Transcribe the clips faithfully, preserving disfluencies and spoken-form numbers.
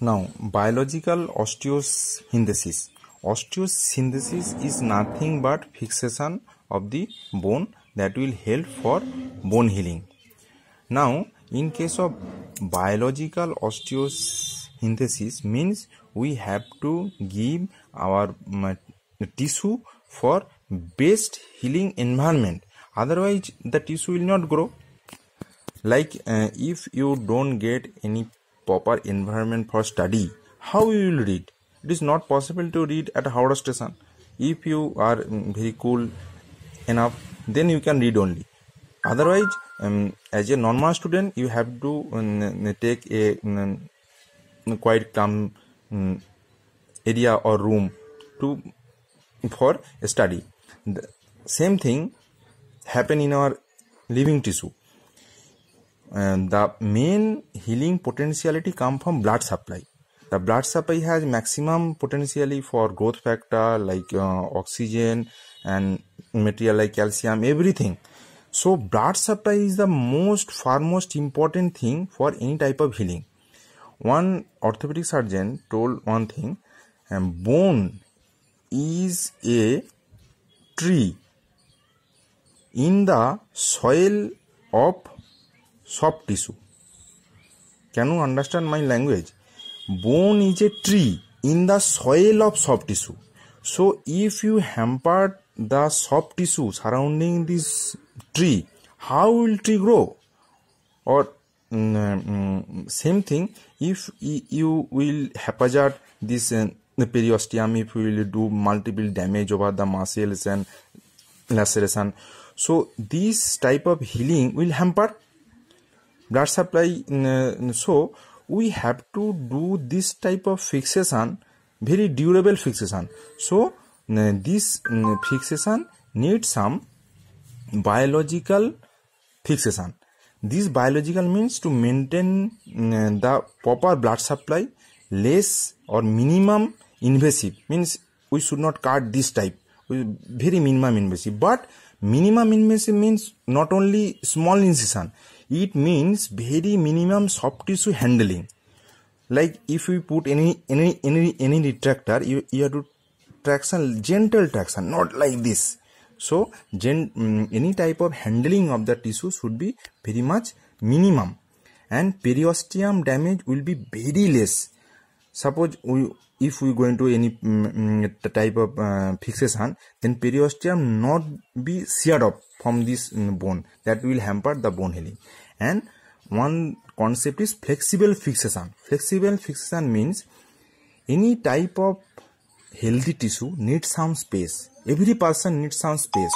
Now, biological osteosynthesis. Osteosynthesis is nothing but fixation of the bone that will help for bone healing. Now, in case of biological osteosynthesis means we have to give our um, tissue for best healing environment. Otherwise, the tissue will not grow. Like uh, if you don't get any proper environment for study, how you will read? It is not possible to read at Howrah station. If you are um, very cool enough, then you can read only. Otherwise, um, as a normal student, you have to um, take a um, quite calm um, area or room to for study. The same thing happen in our living tissue. And the main healing potentiality come from blood supply. The blood supply has maximum potentiality for growth factor like uh, oxygen and material like calcium, everything. So blood supply is the most foremost important thing for any type of healing. One orthopedic surgeon told one thing, and bone is a tree in the soil of soft tissue. Can you understand my language? Bone is a tree in the soil of soft tissue. So if you hamper the soft tissue surrounding this tree, how will tree grow? Or um, same thing, if you will haphazard this uh, periosteum, if you will do multiple damage over the muscles and laceration, so this type of healing will hamper blood supply. Uh, so we have to do this type of fixation, very durable fixation. So uh, this uh, fixation needs some biological fixation. This biological means to maintain uh, the proper blood supply, less or minimum invasive, means we should not cut this type, very minimum invasive. But minimum invasive means not only small incision, it means very minimum soft tissue handling. Like if we put any any any any retractor, you, you have to traction, gentle traction, not like this. So gen, um, any type of handling of the tissue should be very much minimum, and periosteum damage will be very less. Suppose we if we go into any um, type of uh, fixation, then periosteum not be sheared off from this um, bone, that will hamper the bone healing. And one concept is flexible fixation. Flexible fixation means any type of healthy tissue needs some space. Every person needs some space.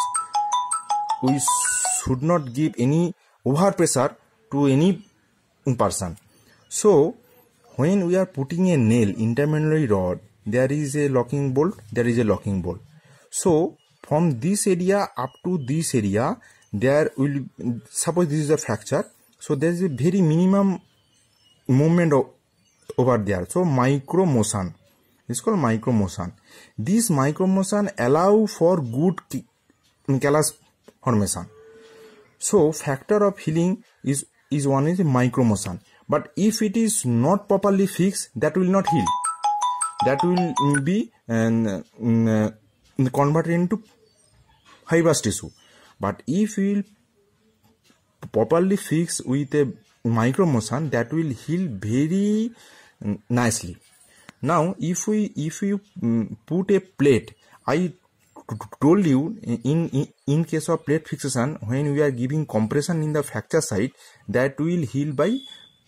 We should not give any over pressure to any person. So when we are putting a nail, intermedullary rod, there is a locking bolt, there is a locking bolt. So from this area up to this area, there will, suppose this is a fracture, so there is a very minimum movement over there. So micro motion, it's called micro motion. This micro motion allow for good callus formation. So factor of healing is is one is micro motion. But if it is not properly fixed, that will not heal. That will be uh, uh, converted into fibrous tissue. But if we will properly fix with a micro motion, that will heal very uh, nicely. Now, if we if you um, put a plate, I told you in, in in case of plate fixation, when we are giving compression in the fracture site, that will heal by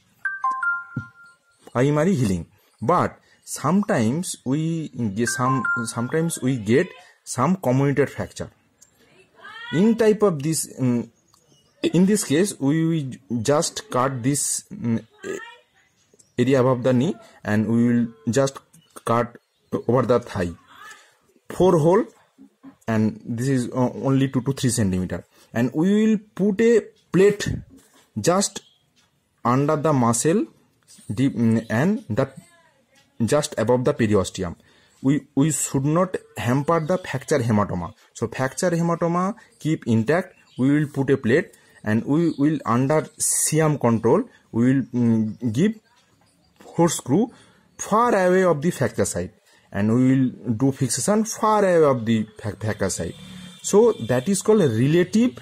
primary healing. But sometimes we get some sometimes we get some comminuted fracture. In type of this, um, in this case, we will just cut this um, area above the knee, and we will just cut over the thigh, four hole, and this is uh, only two to three centimeter, and we will put a plate just under the muscle deep, and that just above the periosteum. We we should not hamper the fracture hematoma. So fracture hematoma keep intact. We will put a plate, and we will under C M control we will um, give horsescrew far away of the fracture site, and we will do fixation far away of the fracture site. So that is called a relative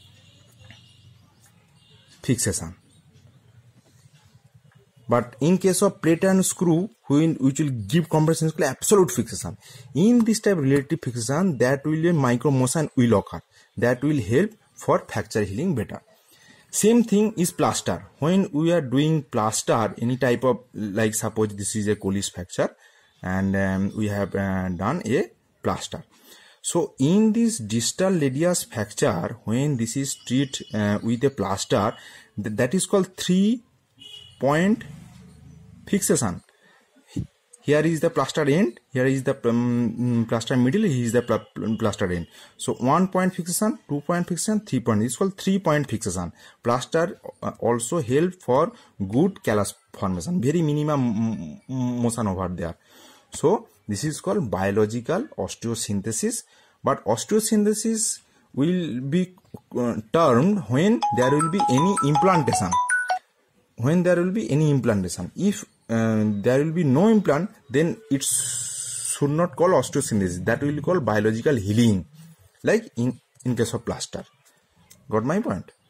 fixation. But in case of plate and screw, which will give compression, is called absolute fixation. In this type of relative fixation, that will be micro motion will occur. That will help for fracture healing better. Same thing is plaster. When we are doing plaster, any type of, like suppose this is a Colles fracture, and um, we have uh, done a plaster. So in this distal radius fracture, when this is treated uh, with a plaster, th that is called three point fixation. Here is the plaster end, here is the um, plaster middle, here is the pl plaster end. So one point fixation, two point fixation, three point. This is called three point fixation. Plaster uh, also help for good callus formation, very minimum motion over there. So this is called biological osteosynthesis. But osteosynthesis will be uh, termed when there will be any implantation. When there will be any implantation. If uh, there will be no implant, then it should not call osteosynthesis. That will be called biological healing, like in, in case of plaster. Got my point?